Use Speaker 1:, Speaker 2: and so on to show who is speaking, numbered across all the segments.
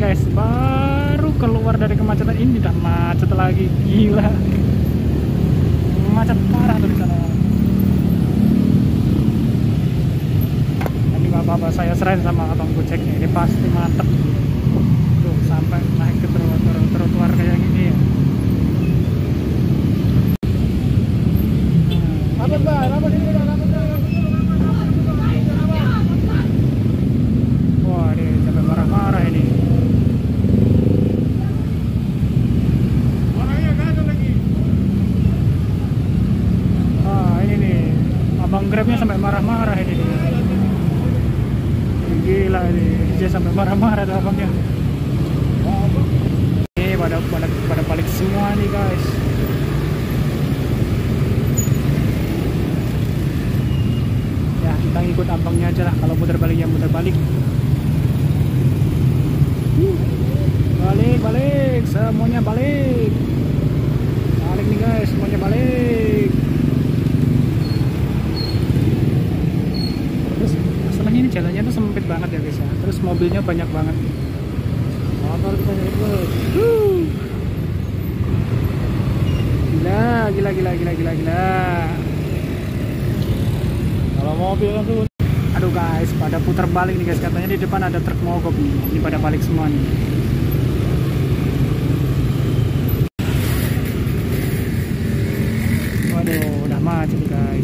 Speaker 1: guys, baru keluar dari kemacetan ini udah macet lagi, gila. Macet parah tuh di sana. Tadi bapak-bapak saya serahin sama abang gojeknya, ini pasti mantep. Tuh sampai naik ke trotoar kayak gini ya. Wah, dia sampai marah-marah ini. Ini nih, abang Grabnya sampai marah-marah ini nih. Gila ini, dia sampai marah-marah tuh abangnya. Ini pada balik semua nih guys. Ya kita ngikut abangnya aja lah, kalau muter balik ya muter balik. Balik, semuanya balik. Balik nih guys, semuanya balik. Terus masalahnya ini jalannya tuh sempit banget ya guys ya. Terus mobilnya banyak banget. Motor banyak banget. Gila. Kalau mobil kan tuh. Aduh guys, pada putar balik nih guys. Katanya di depan ada truk mogok nih. Ini pada balik semua nih. Waduh, udah macet guys.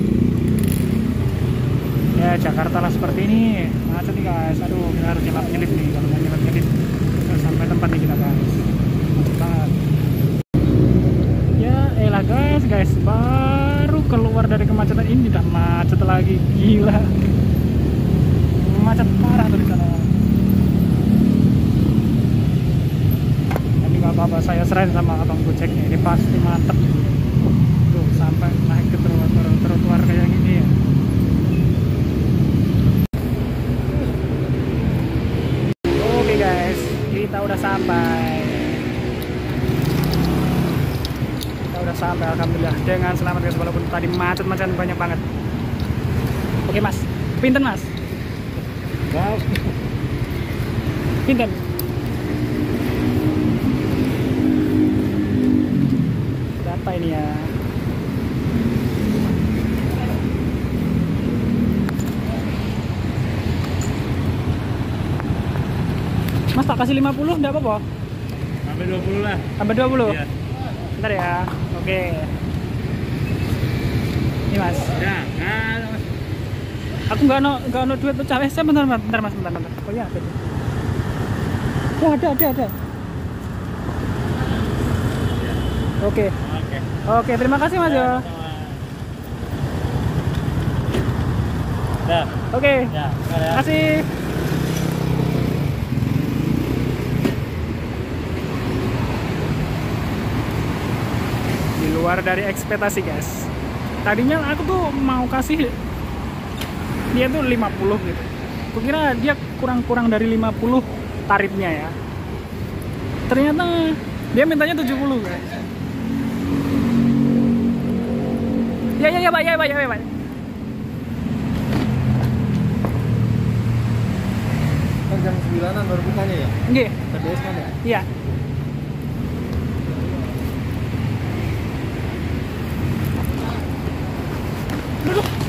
Speaker 1: Ya Jakarta lah seperti ini, macet nih guys. Aduh, kita harus nyelip nih. Kalau mau nyelip kita sampai tempat nih kita guys. Macet banget. Ya elah guys, baru keluar dari kemacetan ini udah macet lagi, gila. Macet parah tuh di sana. Tadi bapak-bapak saya serahin sama abang gojeknya, ini pasti mantep. Tuh sampai naik ke trotoar kayak gini ya. Oke guys, kita udah sampai. Alhamdulillah dengan selamat guys, walaupun tadi macet banyak banget. Oke mas, pinten mas? Wow. Pinten? Berapa ini ya? Mas tak kasih 50 enggak apa-apa?
Speaker 2: Sampai 20 lah.
Speaker 1: Sampai 20?
Speaker 2: Iya.
Speaker 1: Bentar ya. Oke. Ini mas.
Speaker 2: Ya, nah,
Speaker 1: Aku nggak no duit tuh cawe. Saya bentar mas. Oh ya, ada. Oh ada. Oke, terima kasih mas ya.
Speaker 2: Ya.
Speaker 1: Oke.
Speaker 2: Ya,
Speaker 1: Terima kasih. Di luar dari ekspektasi guys. Tadinya aku tuh mau kasih dia tuh 50 gitu. Kukira dia kurang dari 50 tarifnya ya. Ternyata dia mintanya 70 guys. Ya Pak.
Speaker 2: Jam 9-an baru bukanya ya?
Speaker 1: Nggih.
Speaker 2: TBS kan ya?
Speaker 1: Iya. Duduk.